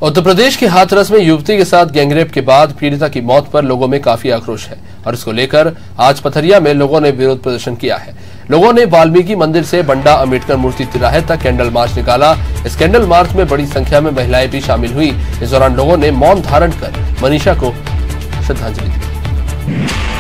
उत्तर प्रदेश के हाथरस में युवती के साथ गैंगरेप के बाद पीड़िता की मौत पर लोगों में काफी आक्रोश है और इसको लेकर आज पथरिया में लोगों ने विरोध प्रदर्शन किया है। लोगों ने वाल्मीकि मंदिर से बंडा अम्बेडकर मूर्ति तिराहे तक कैंडल मार्च निकाला। इस कैंडल मार्च में बड़ी संख्या में महिलाएं भी शामिल हुई। इस दौरान लोगों ने मौन धारण कर मनीषा को श्रद्धांजलि दी।